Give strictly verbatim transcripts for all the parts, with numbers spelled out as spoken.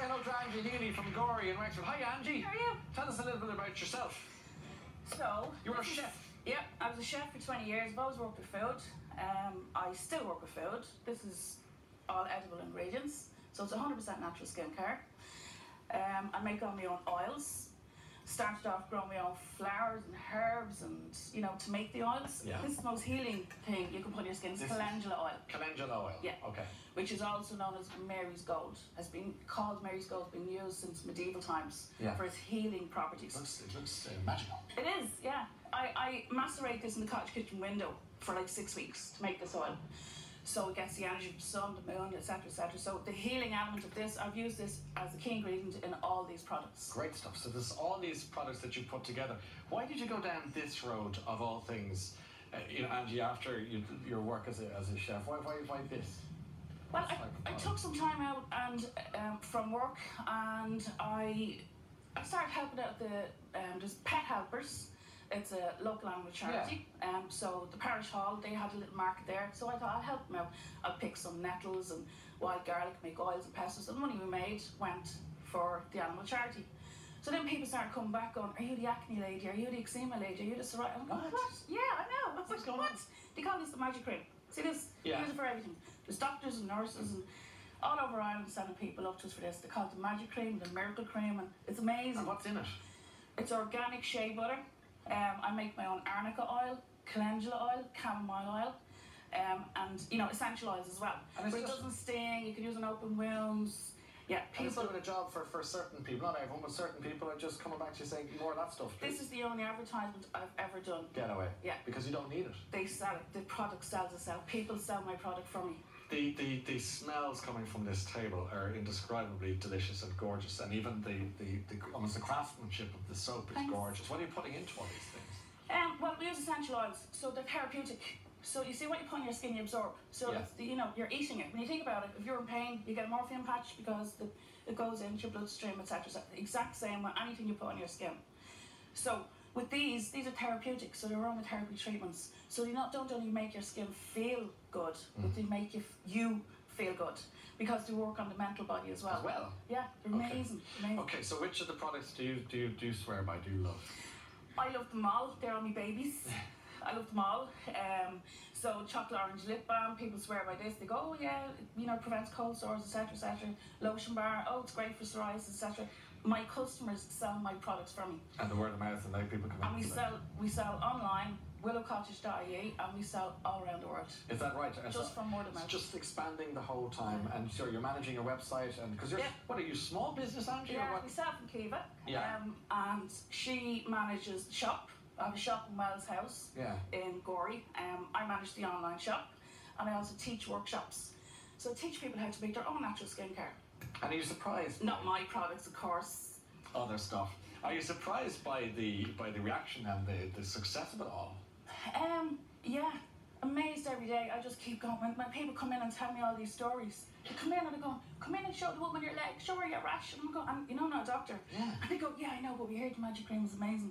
hello to Angie Healy from Gorey in Wexford. Hi, Angie. How are you? Tell us a little bit about yourself. So... You were a chef. Yep, I was a chef for twenty years. I've always worked with food. Um, I still work with food. This is all edible ingredients. So it's one hundred percent natural skincare. Um, I make all my own oils. Started off growing my own flowers and herbs and, you know, to make the oils. Yeah. This is the most healing thing you can put in your skin. It's This calendula oil. Calendula oil. Yeah. Okay. Which is also known as Mary's Gold. Has been called Mary's Gold, been used since medieval times Yeah. for its healing properties. It looks, it looks uh, magical. It is, yeah. I, I macerate this in the cottage kitchen window for like six weeks to make this oil. So it gets the energy from the sun, the moon, et cetera, et cetera. So the healing element of this, I've used this as the key ingredient in all these products. Great stuff. So there's all these products that you put together. Why did you go down this road of all things, uh, you know, Angie, after you, your work as a, as a chef? Why, why, why this? Well, I, I took some time out and um, from work, and I I started helping out the um, there's Pet Helpers. It's a local animal charity. Yeah. Um, so the parish hall, they had a little market there. So I thought I'll help them out. I'll pick some nettles and wild garlic, make oils and pesticides. And the money we made went for the animal charity. So then people started coming back going, are you the acne lady? Are you the eczema lady? Are you the psoriasis? I'm going, What? what? Yeah, I know. What's going what? on? They call this the magic cream. See this? Yeah. Use it for everything. There's doctors and nurses and all over Ireland sending people up to us for this. They call it the magic cream, the miracle cream, and it's amazing. And what's in it? It's organic shea butter. Um, I make my own arnica oil, calendula oil, chamomile oil, um, and you know, essential oils as well. And it's but it just- doesn't sting. You can use it on open wounds. Yeah, And it's people. doing a job for, for certain people, not everyone, but certain people are just coming back to you saying more of that stuff. This is the only advertisement I've ever done. Get away. Yeah. Because you don't need it. They sell it. The product sells itself. People sell my product for me. The, the, the smells coming from this table are indescribably delicious and gorgeous, and even the, the, the almost the craftsmanship of the soap is Thanks. gorgeous. What are you putting into all these things? Um, well, we use essential oils, so they're therapeutic. So you see what you put on your skin, you absorb. So Yeah. it's the, you know, you're eating it. When you think about it, if you're in pain, you get a morphine patch because the, it goes into your bloodstream, et cetera. So the exact same with anything you put on your skin. So with these, these are therapeutic, so they're aromatherapy treatments. So they not don't only make your skin feel good, Mm. but they make you f- you feel good because they work on the mental body as well. As well? Yeah, they're Okay. amazing. amazing. Okay, so which of the products do you do you, do you swear by, do you love? I love them all. They're all my babies. I love them all. Um, so chocolate orange lip balm, people swear by this. They go, oh yeah, you know, prevents cold sores, et cetera, et cetera. Lotion bar, oh, it's great for psoriasis, et cetera. My customers sell my products for me, And the word of mouth, and now people come and in. we sell we sell online, willow cottage dot I E, and we sell all around the world. Is that right? And Just so from word of it's mouth. just expanding the whole time, and so you're managing your website, and because you're Yeah. what are you, small business, Angie, or Yeah, what? we sell from Kiva. Yeah. Um, and she manages the shop. I have a shop in Wells House. Yeah. In Gorey. Um, I manage the online shop, and I also teach workshops. So I teach people how to make their own natural skincare. And are you surprised? Not my products, of course. Other stuff. Are you surprised by the by the reaction and the, the success of it all? Um, yeah, amazed every day. I just keep going. When, when people come in and tell me all these stories, they come in and they go, come in and show the woman your leg, show her your rash. And I'm going, I'm, you know, I'm not a doctor. Yeah. And they go, yeah, I know, but we heard the magic cream is amazing.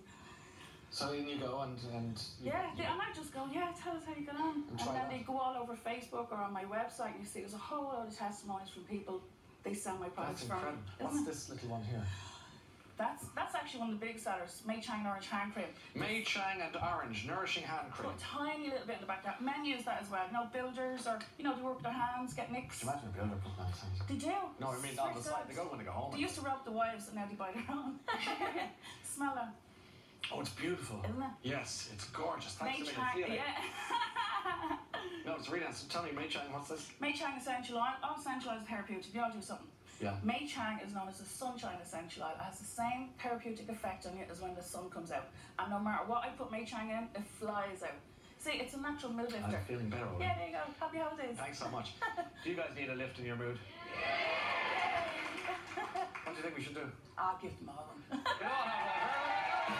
So in you go and and you, Yeah, they, and I just go, yeah, tell us how you get on. And And, try then that. they go all over Facebook or on my website, and you see there's a whole lot of testimonies from people. They sell my products that's from. incredible. Isn't What's it? this little one here? That's that's actually one of the big sellers, Mei Chang Orange Hand Cream. Mei Chang and Orange Nourishing Hand Cream. Put a tiny little bit in the back there. Men use that as well. You know, builders or, you know, they work with their hands, get nicks. Can you imagine a builder putting that in? They do. No, I mean on the side. They go when they go home. They used to rob the wives and now they buy their own. Smell that, Oh, it's beautiful. isn't it? Yes, it's gorgeous. Thanks Mei a Chang, million. yeah. No, it's really nice. Tell me, Mei Chang, what's this? Mei Chang essential oil. All essential oils are therapeutic. They all do something. Yeah. Mei Chang is known as the sunshine essential oil. It has the same therapeutic effect on you as when the sun comes out. And no matter what I put Mei Chang in, it flies out. See, it's a natural mood lifter. I'm feeling better already. Yeah, there you go. Happy holidays. Thanks so much. Do you guys need a lift in your mood? What do you think we should do? I'll give them all one. We all have one.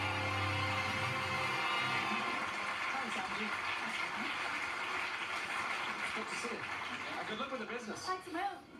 Thanks, Angie. It's good to see you. And good luck with the business. Thanks a million.